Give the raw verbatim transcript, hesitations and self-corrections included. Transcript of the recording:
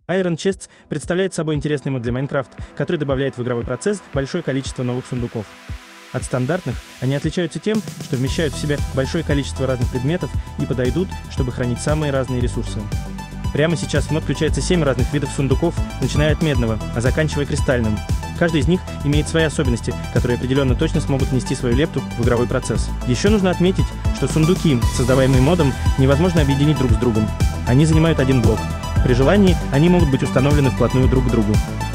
Iron Chests представляет собой интересный мод для Minecraft, который добавляет в игровой процесс большое количество новых сундуков. От стандартных они отличаются тем, что вмещают в себя большое количество разных предметов и подойдут, чтобы хранить самые разные ресурсы. Прямо сейчас в мод включается семь разных видов сундуков, начиная от медного, а заканчивая кристальным. Каждый из них имеет свои особенности, которые определенно точно смогут внести свою лепту в игровой процесс. Еще нужно отметить, что сундуки, создаваемые модом, невозможно объединить друг с другом. Они занимают один блок. При желании они могут быть установлены вплотную друг к другу.